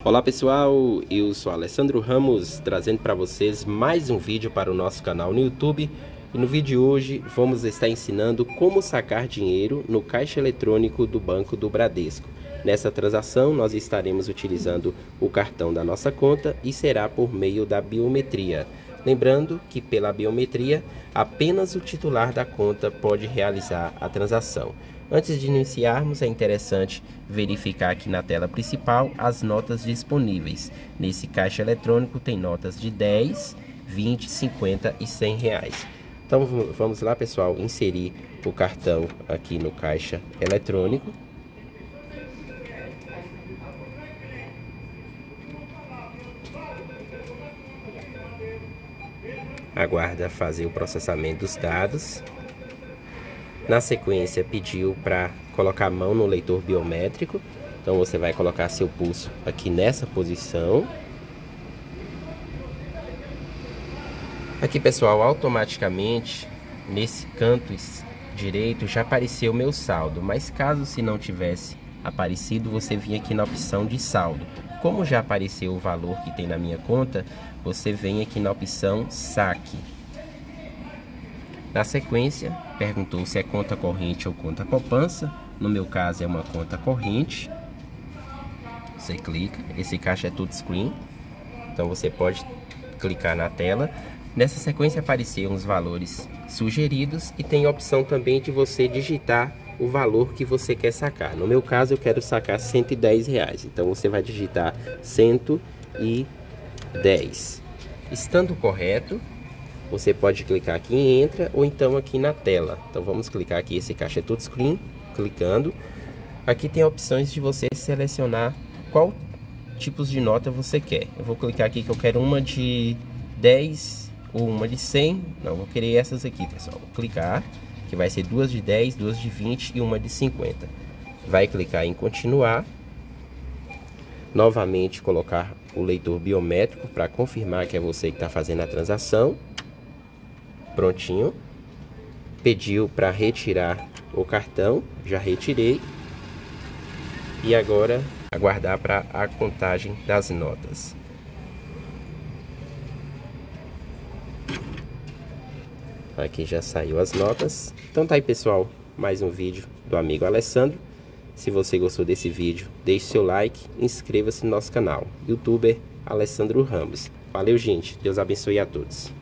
Olá pessoal, eu sou Alessandro Ramos, trazendo para vocês mais um vídeo para o nosso canal no YouTube. E no vídeo de hoje vamos estar ensinando como sacar dinheiro no caixa eletrônico do Banco do Bradesco. Nessa transação nós estaremos utilizando o cartão da nossa conta e será por meio da biometria. Lembrando que pela biometria apenas o titular da conta pode realizar a transação. Antes de iniciarmos, é interessante verificar aqui na tela principal as notas disponíveis. Nesse caixa eletrônico tem notas de 10, 20, 50 e 100 reais. Então vamos lá, pessoal, inserir o cartão aqui no caixa eletrônico. Aguarda fazer o processamento dos dados. Na sequência, pediu para colocar a mão no leitor biométrico. Então você vai colocar seu pulso aqui nessa posição. Aqui, pessoal, automaticamente nesse canto direito já apareceu o meu saldo, mas caso se não tivesse aparecido, você vinha aqui na opção de saldo. Como já apareceu o valor que tem na minha conta, você vem aqui na opção saque. Na sequência, perguntou se é conta corrente ou conta poupança. No meu caso é uma conta corrente. Você clica, esse caixa é touchscreen, então você pode clicar na tela. Nessa sequência apareceram os valores sugeridos e tem a opção também de você digitar o valor que você quer sacar. No meu caso eu quero sacar 110 reais, então você vai digitar 110. Estando correto, você pode clicar aqui em entra ou então aqui na tela. Então vamos clicar aqui, esse caixa é touchscreen, clicando. Aqui tem opções de você selecionar qual tipos de nota você quer. Eu vou clicar aqui que eu quero uma de 10 ou uma de 100. Não, vou querer essas aqui, pessoal. Vou clicar, que vai ser duas de 10, duas de 20 e uma de 50. Vai clicar em continuar. Novamente colocar o leitor biométrico para confirmar que é você que está fazendo a transação. Prontinho. Pediu para retirar o cartão, já retirei. E agora aguardar para a contagem das notas. Aqui já saiu as notas. Então tá aí, pessoal, mais um vídeo do amigo Alessandro. Se você gostou desse vídeo, deixe seu like, inscreva-se no nosso canal, YouTuber Alessandro Ramos. Valeu, gente, Deus abençoe a todos.